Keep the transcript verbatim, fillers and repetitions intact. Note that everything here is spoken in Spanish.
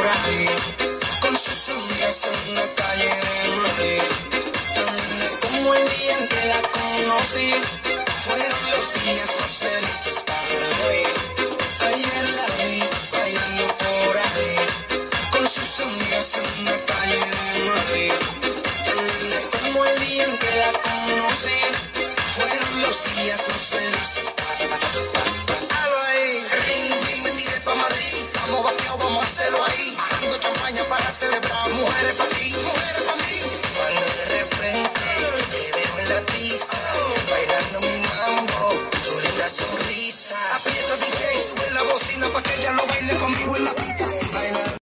por ahí, con sus amigas en la calle de Madrid. Tan linda como el día en que la conocí, fueron